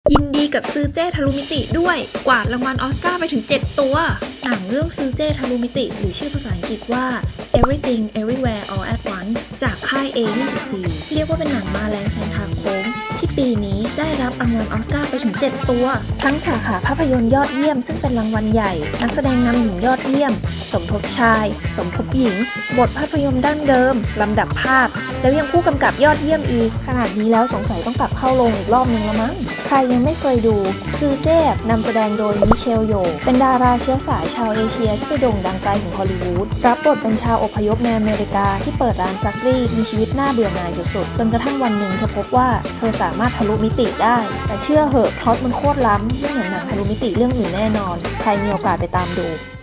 ยินดีกับซื้อเจ้ทะลุมิติด้วยกวาดรางวัลออสการ์ไปถึง7ตัวหนังเรื่องซื้อเจ้ทะลุมิติหรือชื่อภาษาอังกฤษว่า Everything Everywhere All at Once จากค่าย A24 เรียกว่าเป็นหนังมาแรงแซงทางโค้งที่ปีนี้ได้รับรางวัลออสการ์ไปถึง7ตัวทั้งสาขาภาพยนตร์ยอดเยี่ยมซึ่งเป็นรางวัลใหญ่นักแสดงนำหญิงยอดเยี่ยมสมทบชายสมทบหญิงบทภาพยนตร์ดั้งเดิมลำดับภาพแล้วยังผู้กำกับยอดเยี่ยมอีกขนาดนี้แล้วสงสัยต้องกลับเข้าโรงอีกรอบนึงละมั้งใครยังไม่เคยดูซือเจ้นำแสดงโดยมิเชลโยเป็นดาราเชื้อสายชาวเอเชียที่ไปโด่งดังไกลถึงฮอลลีวูดรับบทเป็นชาวอพยพในอเมริกาที่เปิดร้านซักรีดมีชีวิตน่าเบื่อหน่ายสุดๆจนกระทั่งวันหนึ่งเธอพบว่าเธอสามารถทะลุมิติได้แต่เชื่อเหอะพล็อตมันโคตรล้ำไม่เหมือนหนังทะลุมิติเรื่องอื่นแน่นอนใครมีโอกาสไปตามดู